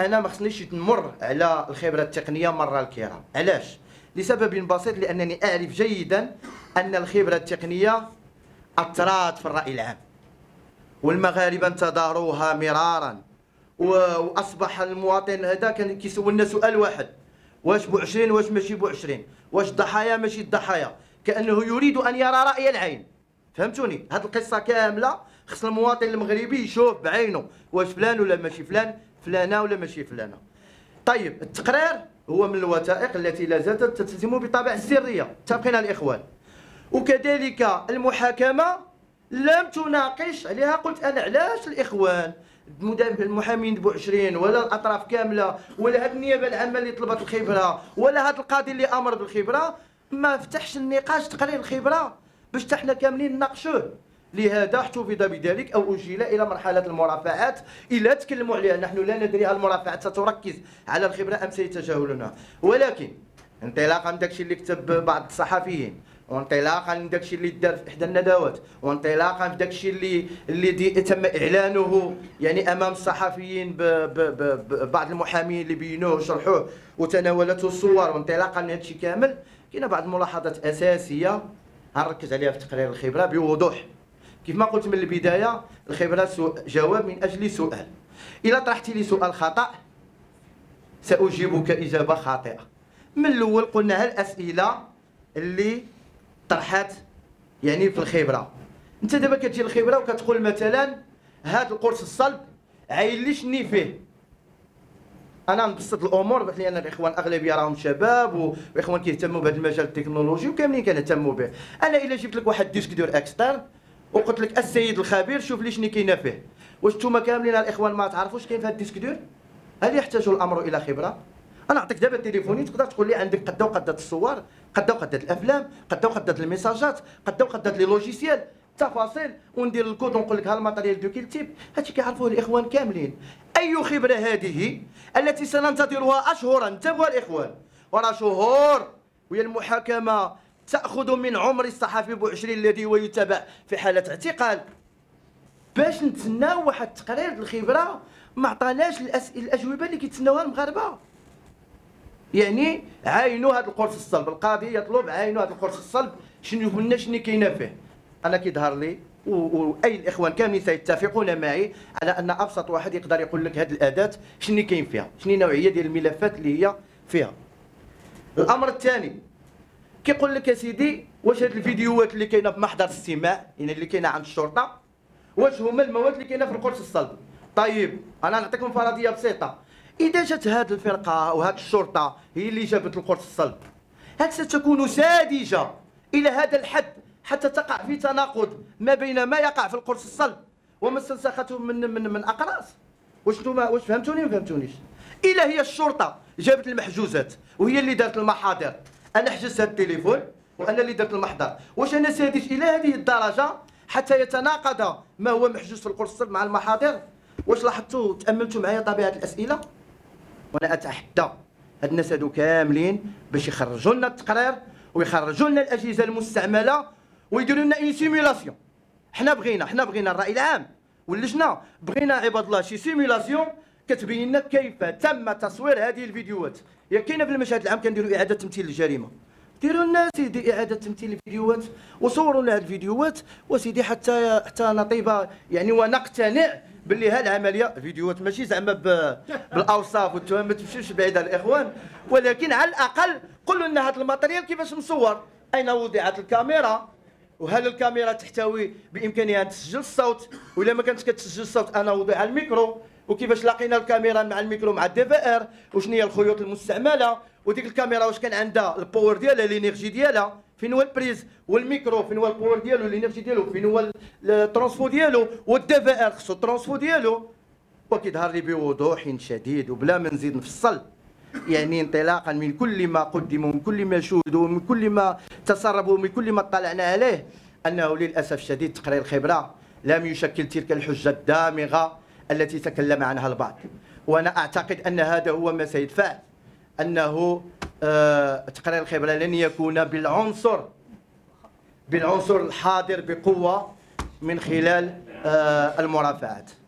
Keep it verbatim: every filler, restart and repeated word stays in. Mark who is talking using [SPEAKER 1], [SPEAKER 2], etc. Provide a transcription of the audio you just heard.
[SPEAKER 1] انا ما خصنيش نمر على الخبره التقنيه مره الكرام. علاش؟ لسبب بسيط، لانني اعرف جيدا ان الخبره التقنيه اثرت في الراي العام، والمغاربه انتظروها مرارا، واصبح المواطن هذا كان كيسولنا سؤال واحد: واش بو عشرين واش ماشي بو عشرين، واش الضحايا ماشي الضحايا، كانه يريد ان يرى راي العين. فهمتوني؟ هذه القصه كامله خص المواطن المغربي يشوف بعينه واش فلان ولا ماشي فلان، فلانه ولا ماشي فلانه. طيب التقرير هو من الوثائق التي لا زالت تلتزم بطابع السريه، متفقين الاخوان؟ وكذلك المحاكمه لم تناقش عليها. قلت انا علاش الاخوان المحامين بو عشرين ولا الاطراف كامله ولا هذه النيابه العامه اللي طلبت الخبره ولا هذا القاضي اللي امر بالخبره ما فتحش النقاش تقرير الخبره باش حتى حنا كاملين نناقشوه؟ لهذا احتفظ بذلك او اجيل الى مرحله المرافعات. الا تكلموا عليها نحن لا ندري هل المرافعات ستركز على الخبره ام سيتجاهلونها، ولكن انطلاقا من داكشي اللي كتب بعض الصحفيين، وانطلاقا من داكشي اللي دار في احدى الندوات، وانطلاقا في داكشي اللي اللي دي تم اعلانه يعني امام الصحفيين ببعض المحامين اللي بينوه وشرحوه وتناولته الصور، وانطلاقا من هادشي كامل كاينه بعض الملاحظات اساسيه غنركز عليها في تقرير الخبره بوضوح. كيف ما قلت من البدايه، الخبره جواب من اجل سؤال. اذا طرحتي لي سؤال خطا ساجيبك اجابه خاطئه. من الاول قلنا هالاسئله اللي طرحت يعني في الخبره. انت دابا كتجي الخبره وكتقول مثلا هذا القرص الصلب عاين لي شني فيه. انا نبسط الامور باش لان الاخوان اغلبيه راهم شباب واخوان كيهتموا بهذا المجال التكنولوجي وكاملين كنهتموا به. انا الا جبت لك واحد ديسك دور اكسترن وقلت لك السيد الخبير شوف لي شنو كاينه فيه، واش نتوما كاملين الاخوان ما تعرفوش كاين في هذا الديسك دور؟ هل يحتاج الامر الى خبره؟ انا نعطيك دابا تليفوني تقدر تقول لي عندك قدا وقدا الصور، قدا وقدا الافلام، قدا وقدا الميساجات، قدا وقدا لي لوجيسيال، تفاصيل، وندير الكود ونقول لك ها الماتيريال دو كيل تيب. هادشي كيعرفوه الاخوان كاملين. اي خبره هذه التي سننتظرها اشهرا؟ انتبهوا الاخوان، ورا شهور وهي المحاكمه تاخذ من عمر الصحفي بو عشرين الذي هو يتابع في حاله اعتقال باش نتسناو واحد التقرير الخبره ما عطاناش الاسئله الاجوبه اللي كيتسناوها المغاربه. يعني عاينوا هذا القرص الصلب، القاضي يطلب عاينوا هذا القرص الصلب شنو قلنا شنو كاينه فيه. انا كيظهر لي واي الاخوان كاملين سيتفقون معي على ان ابسط واحد يقدر يقول لك هذه الاداه شنو كاين فيها، شنو النوعيه ديال الملفات اللي هي فيها. الامر الثاني كيقول لك يا سيدي واش هاد الفيديوهات اللي كاينه في محضر الاستماع يعني اللي كاينه عند الشرطه واش هما المواد اللي كاينه في القرص الصلب. طيب انا نعطيكم فرضيه بسيطه، اذا جات هذه الفرقه وهذه الشرطه هي اللي جابت القرص الصلب، هل ستكون ساذجه الى هذا الحد حتى تقع في تناقض ما بين ما يقع في القرص الصلب وما استنسخته من من من اقراص؟ واش نتوما واش فهمتوني ما فهمتونيش؟ الا هي الشرطه جابت المحجوزات وهي اللي دارت المحاضر، انا حجزت هذا التليفون وانا اللي درت المحضر، واش انا ساذج الى هذه الدرجه حتى يتناقض ما هو محجوز في القرص الصلب مع المحاضر؟ واش لاحظتوا تاملتوا معايا طبيعه الاسئله؟ وانا اتحدى هاد الناس هادو كاملين باش يخرجوا لنا التقرير ويخرجوا لنا الاجهزه المستعمله ويديروا لنا اون سيميلاسيون. حنا بغينا حنا بغينا الراي العام واللجنه بغينا عباد الله شي سيميلاسيون كتبين لنا كيف تم تصوير هذه الفيديوهات. يا كاينه في المشهد العام كنديروا اعاده تمثيل للجريمه، ديروا لنا سيدي اعاده تمثيل الفيديوهات وصوروا لنا هذه الفيديوهات وسيدي حتى حتى نطيب يعني ونقتنع باللي ها العمليه فيديوهات ماشي زعما بالاوصاف والتهم ما تمشيش بعيد على الاخوان، ولكن على الاقل قولوا لنا هذا الماتريال كيفاش مصور، اين وضعت الكاميرا، وهل الكاميرا تحتوي بامكانها ان تسجل الصوت، ولا ما كانتش كتسجل الصوت انا وضع الميكرو، وكيفاش لقينا الكاميرا مع الميكرو مع الدي في ار، وشنو هي الخيوط المستعمله، وديك الكاميرا واش كان عندها الباور ديالها الانرجي ديالها، فين هو البريز، والميكرو فين هو الباور ديالو الانرجي ديالو، فين هو الترانسفو ديالو، والدي في ار خصو الترانسفو ديالو. وكيظهر لي بوضوح شديد وبلا ما نزيد نفصل، يعني انطلاقا من كل ما قدم ومن كل ما شوهدوا ومن كل ما تسربوا ومن كل ما اطلعنا عليه انه للاسف الشديد تقرير الخبره لم يشكل تلك الحجه الدامغه التي تكلم عنها البعض. وانا اعتقد ان هذا هو ما سيدفع انه آه تقرير الخبره لن يكون بالعنصر بالعنصر الحاضر بقوه من خلال آه المرافعات.